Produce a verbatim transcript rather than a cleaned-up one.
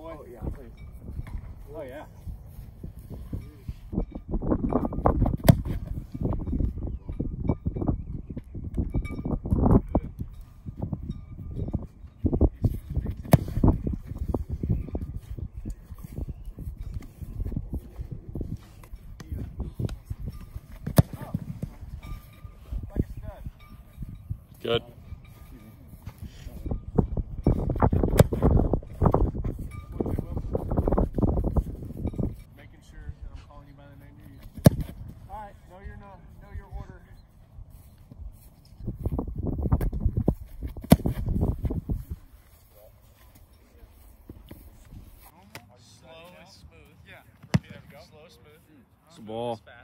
boy. Oh, yeah, please. Oh, yeah. Good. Making sure that I'm calling you by the name you're used to. All right, know your know, know your order. Slow and smooth. Yeah. There we go. Slow, smooth. It's the ball. Fast.